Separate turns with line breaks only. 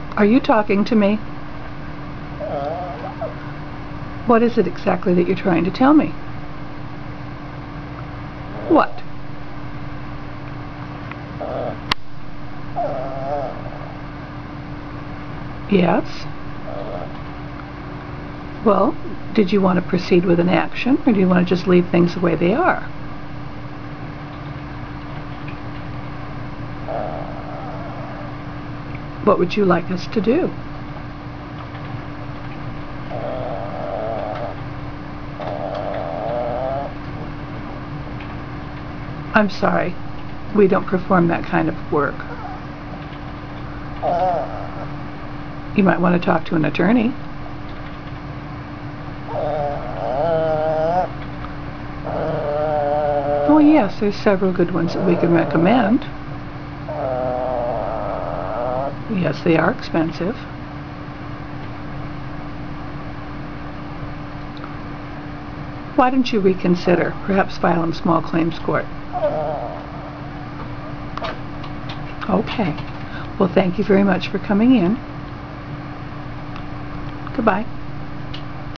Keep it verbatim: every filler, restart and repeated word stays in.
Are you talking to me? What is it exactly that you're trying to tell me? What? Yes? Well, did you want to proceed with an action, or do you want to just leave things the way they are? What would you like us to do? I'm sorry, we don't perform that kind of work. You might want to talk to an attorney. Oh yes, there's several good ones that we can recommend. Yes, they are expensive. Why don't you reconsider, perhaps file in small claims court? Okay. Well, thank you very much for coming in. Goodbye.